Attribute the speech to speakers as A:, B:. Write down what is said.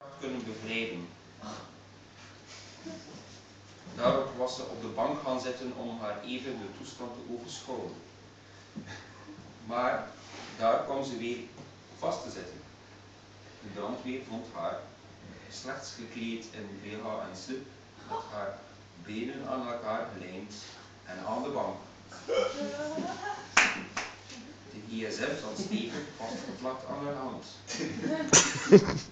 A: kunnen bevrijden. Daarop was ze op de bank gaan zitten om haar even de toestand te overschouwen. Maar daar kwam ze weer vast te zitten. De brandweer vond haar slechts gekleed in BH en slip, met haar benen aan elkaar gelijmd en aan de bank. De gsm zat stevig vastgeplakt aan haar hand.